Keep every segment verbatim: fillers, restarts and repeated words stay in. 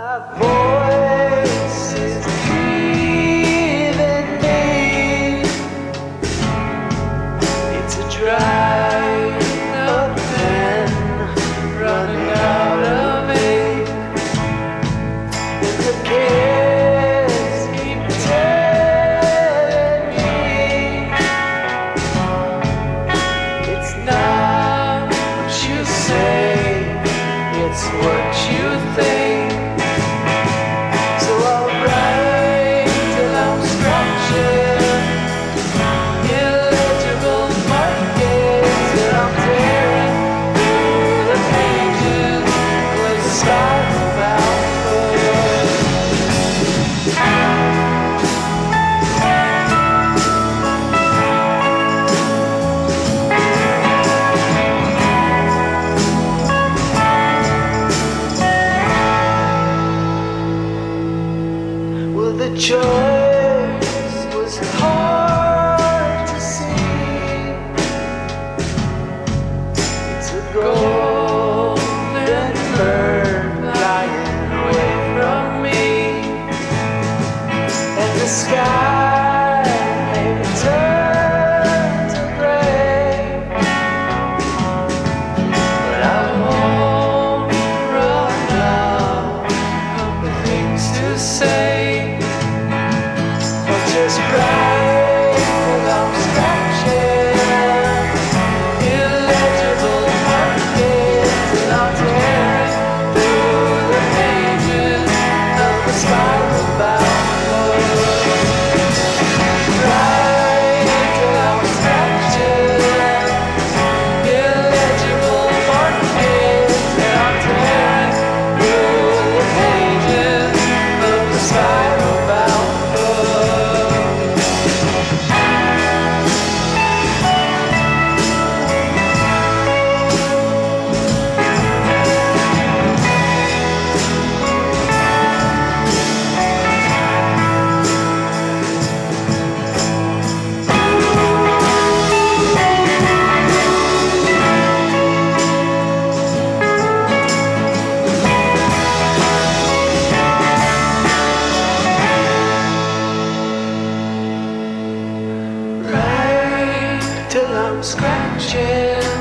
voice is leaving me. It's a dry up pen running out of ink. And the kids keep telling me it's not what you say, it's what you think. So I'll write till I'm scratching illegible markings, and I'm tearing through the pages with a spiral bound the choice was hard to see. It's a golden bird flying away from me, and the sky may turn to gray, but I won't run out of the things to say. Just right till I'm scratching illegible markings, and I'm tearing through the pages of the spiral bound book. Right till I'm scratching illegible markings, and I'm tearing through the pages of the spiral bound book. Till I'm scratching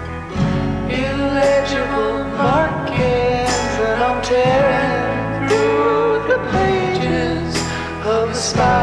illegible markings, and I'm tearing through the pages of a spiral.